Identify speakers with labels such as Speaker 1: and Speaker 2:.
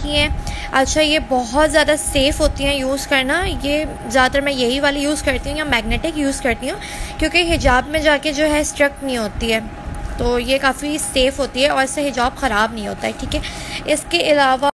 Speaker 1: की हैं। अच्छा, ये बहुत ज़्यादा सेफ़ होती हैं यूज़ करना। ये ज़्यादातर मैं यही वाली यूज़ करती हूँ या मैग्नेटिक यूज़ करती हूँ, क्योंकि हिजाब में जाके जो है स्ट्रक नहीं होती है, तो ये काफ़ी सेफ़ होती है और इससे हिजाब ख़राब नहीं होता है। ठीक है, इसके अलावा